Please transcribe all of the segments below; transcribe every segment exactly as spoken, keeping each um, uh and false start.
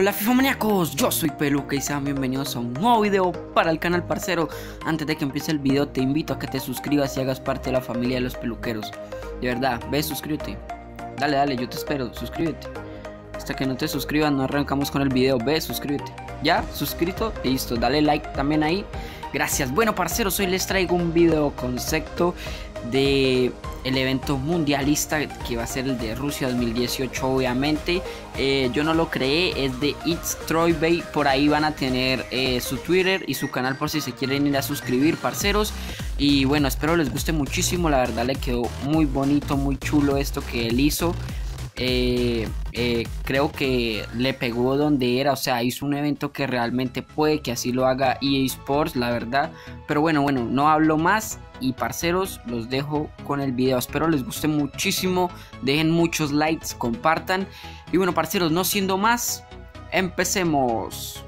Hola FIFA maníacos, yo soy Peluca y sean bienvenidos a un nuevo video para el canal, parcero. Antes de que empiece el video te invito a que te suscribas y hagas parte de la familia de los peluqueros. De verdad, ve, suscríbete. Dale, dale, yo te espero, suscríbete. Hasta que no te suscribas no arrancamos con el video, ve, suscríbete. Ya, suscrito, listo, dale like también ahí. Gracias. Bueno, parceros, hoy les traigo un video concepto de el evento mundialista que va a ser el de Rusia dos mil dieciocho, obviamente. eh, yo no lo creé, es de It's Troy Bay. Por ahí van a tener eh, su Twitter y su canal por si se quieren ir a suscribir, parceros. Y bueno, espero les guste muchísimo, la verdad le quedó muy bonito, muy chulo esto que él hizo. Eh, eh, creo que le pegó donde era, o sea, hizo un evento que realmente puede que así lo haga E A Sports, la verdad. Pero bueno, bueno, no hablo más y parceros, los dejo con el video. Espero les guste muchísimo, dejen muchos likes, compartan. Y bueno, parceros, no siendo más, empecemos.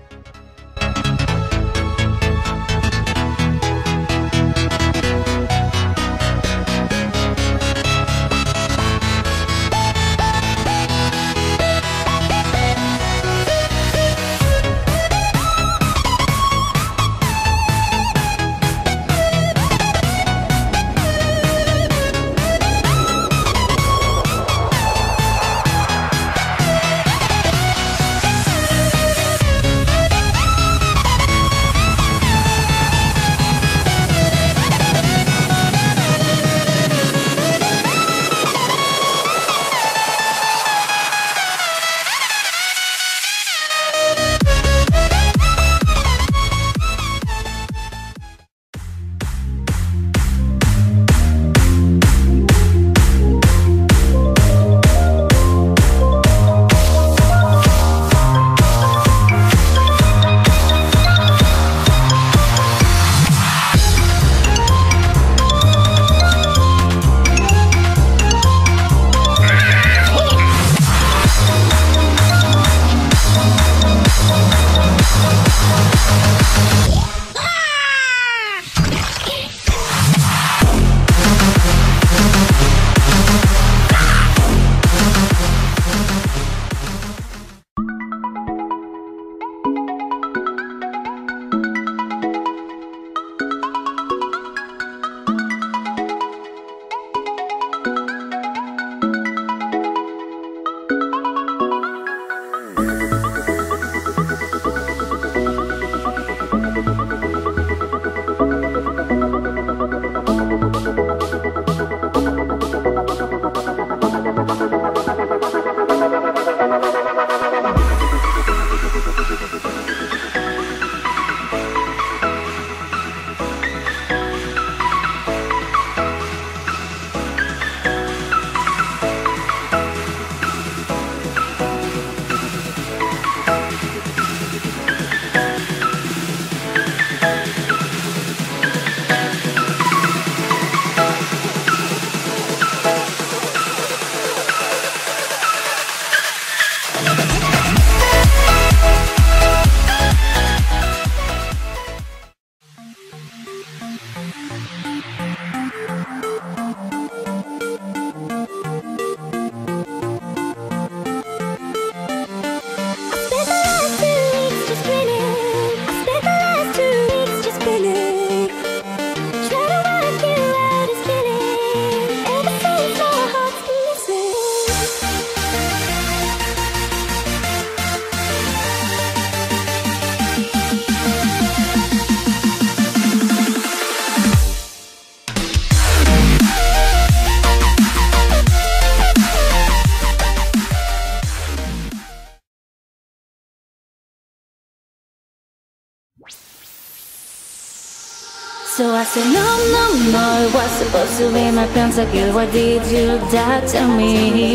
So I said no, no, no, it was supposed to be my pentakill. Why did you die to me?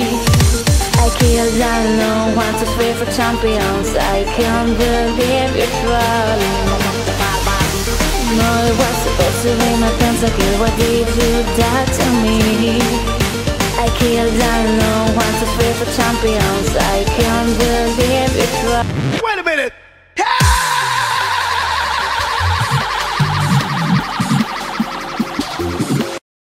I killed alone, want to pray for champions. I can't believe you're trolling. No, it was supposed to be my pentakill. Why did you die to me? I killed alone, want to pray for champions. I can't believe you're trolling. Wait a minute! Ah!